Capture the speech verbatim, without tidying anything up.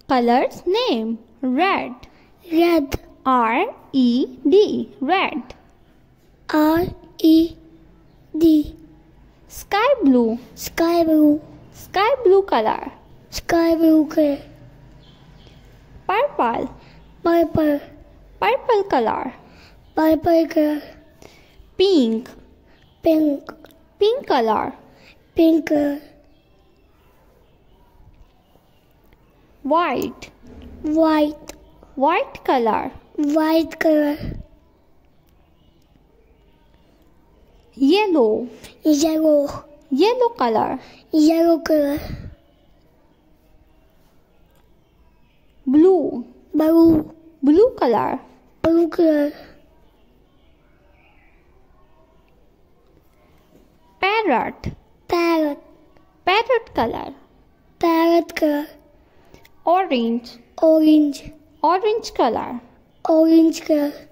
Color's name. Red. red, R E D. Red. R E D, Sky blue. sky blue, Sky blue color. sky blue color, Purple. purple, Purple color. purple color, Pink. pink, Pink color. pink color, White. white, White color. white color, Yellow. yellow, Yellow color. yellow color, Blue. blue, Blue color. blue color, Parrot. parrot, Parrot color. parrot color, Orange. orange, Orange color. orange color,